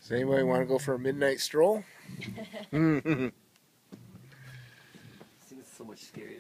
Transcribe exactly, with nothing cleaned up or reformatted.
Does anybody want to go for a midnight stroll? Seems so much scarier.